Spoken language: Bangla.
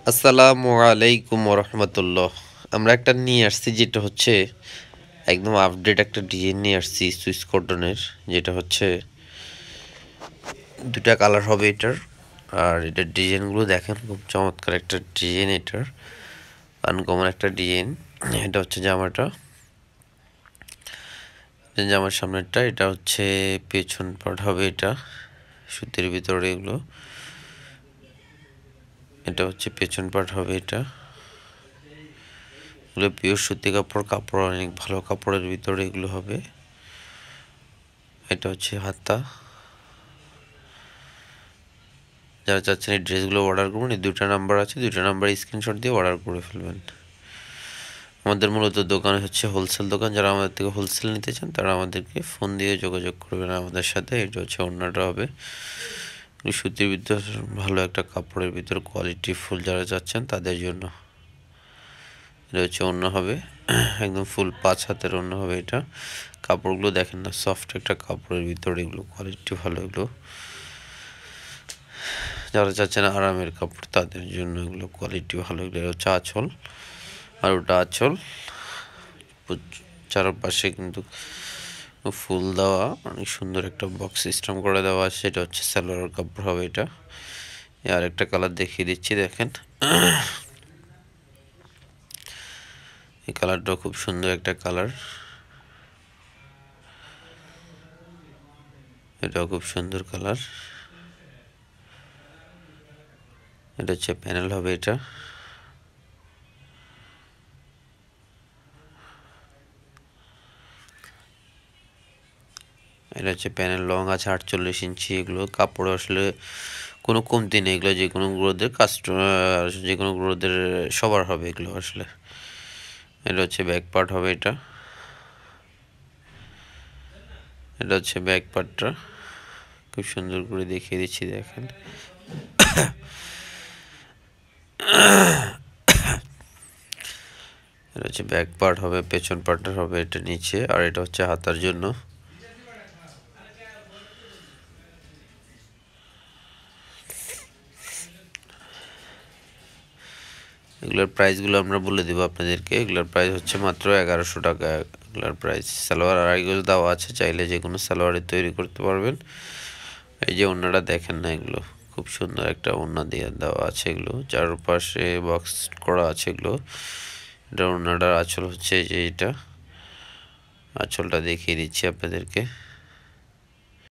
আসসালামু আলাইকুম রহমতুল্লাহ। আমরা একটা নিয়ে আসছি যেটা হচ্ছে একদম আপডেট একটা ডিজাইন নিয়ে আসছি সুইস কটনের, যেটা হচ্ছে দুটা কালার হবে এটার। আর এটার ডিজাইনগুলো দেখেন, খুব চমৎকার একটা ডিজাইন, এটার আনকমন একটা ডিজাইন। এটা হচ্ছে জামাটা, জামার সামনেরটা। এটা হচ্ছে পেছন পার্ট হবে, এটা সুতির ভিতরে এগুলো। এটা হচ্ছে পেছন পার্ট হবে, এটা এগুলো পিওর সুতি কাপড়, কাপড় অনেক ভালো কাপড়ের ভিতরে এগুলো হবে। এটা হচ্ছে হাতা। যারা চাচ্ছেন এই ড্রেসগুলো অর্ডার করবেন, এই দুটো নাম্বার আছে, দুটো নাম্বার স্ক্রিনশট দিয়ে অর্ডার করে ফেলবেন। আমাদের মূলত দোকান হচ্ছে হোলসেল দোকান। যারা আমাদের থেকে হোলসেল নিতে চান তারা আমাদেরকে ফোন দিয়ে যোগাযোগ করবেন আমাদের সাথে। এটা হচ্ছে ওড়নাটা হবে সুতির ভিতর, ভালো একটা কাপড়ের ভিতর কোয়ালিটি ফুল যারা চাচ্ছেন তাদের জন্য। এটা হচ্ছে ওড়না হবে, একদম ফুল 5 হাতের ওড়না হবে এটা। কাপড়গুলো দেখেন না, সফট একটা কাপড়ের ভিতরে, এগুলো কোয়ালিটি ভালো। এগুলো যারা চাচ্ছেন আরামের কাপড় তাদের জন্য এগুলো কোয়ালিটি ভালো। এগুলো হচ্ছে আঁচল, আর ওটা আঁচল। চারপাশে কিন্তু ফুল দেওয়া, অনেক সুন্দর একটা বক্স সিস্টেম করে দেওয়া আছে। এটা হচ্ছে সালোয়ার কাপড় হবে এটা। আর একটা কালার দেখিয়ে দিচ্ছি, দেখেন এই কালারটা খুব সুন্দর একটা কালার, এটাও খুব সুন্দর কালার। এটা হচ্ছে প্যানেল হবে এটা। এটা হচ্ছে প্যানেল, লং আছে 48 ইঞ্চি। এগুলো কাপড় আসলে কোনো কমতি নেই, এগুলো যে কোনো গ্রোদের কাস্টমার, যে কোনো গ্রোদের সবার হবে এগুলো আসলে। এটা হচ্ছে ব্যাক পার্ট হবে এটা। এটা হচ্ছে ব্যাক পার্টটা, খুব সুন্দর করে দেখিয়ে দিচ্ছি, দেখেন এটা হচ্ছে ব্যাক পার্ট হবে, পেছন পার্টটা হবে এটা নিচে। আর এটা হচ্ছে হাতার জন্য। এগুলোর প্রাইসগুলো আমরা বলে দেবো আপনাদেরকে। এগুলোর প্রাইস হচ্ছে মাত্র 1100 টাকা এগুলোর প্রাইস। সালোয়ার আড়াই গজ দেওয়া আছে, চাইলে যে কোনো সালোয়ারে তৈরি করতে পারবেন। এই যে ওড়নাটা দেখেন না, এগুলো খুব সুন্দর একটা ওড়না দিয়ে দেওয়া আছে, এগুলো চারপাশে বক্স করা আছে এগুলো। এটা ওড়নাটার আঁচল হচ্ছে যে এটা, আঁচলটা দেখিয়ে দিচ্ছি আপনাদেরকে।